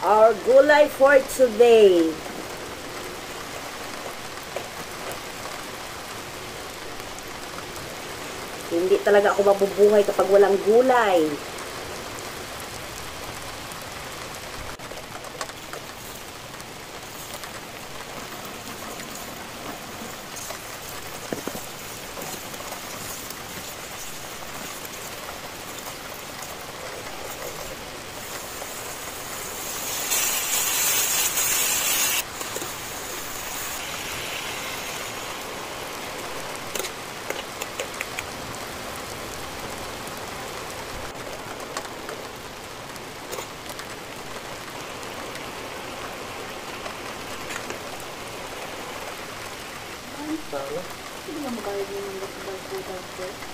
our gulay for today. Hindi talaga ako mabubuhay kapag walang gulay. Hindi mo magkakaroon ng dagdag.